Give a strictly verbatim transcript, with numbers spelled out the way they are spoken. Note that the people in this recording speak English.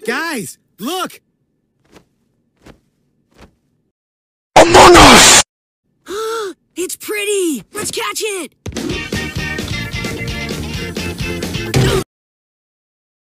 Guys, look! Among Us! It's pretty! Let's catch it!